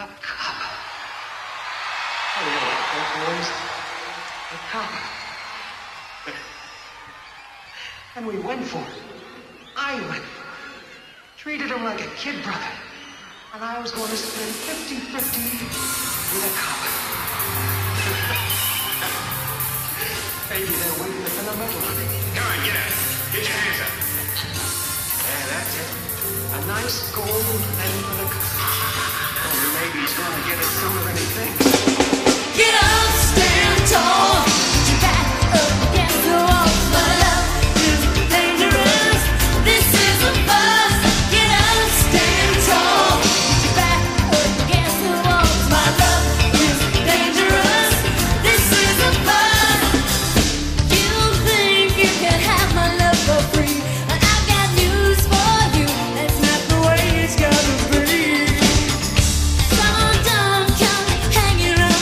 A copper. Oh, yeah, that boys. A copper. And we went for it. I went for it. Treated him like a kid brother. And I was going to split 50-50 with a copper. Maybe they're waiting for the metal on it. Come on, get up. Get your hands up. Yeah, that's it. A nice gold pen for the copper. Oh, maybe he's going to get it sooner than he thinks. Get up, stand tall. Put your back up against the wall. My love is dangerous. This is a buzz. Get up, stand tall. Put your back up against the wall. My love is dangerous. This is a buzz. You think you can have my love for free, and I've got news for you. That's not the way it's gotta be. So don't come hanging around.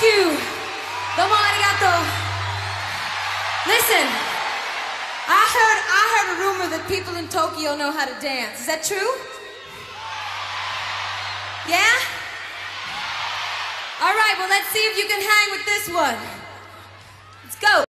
you. Domo arigato. Listen, I heard a rumor that people in Tokyo know how to dance. Is that true? Yeah? All right, well, let's see if you can hang with this one. Let's go.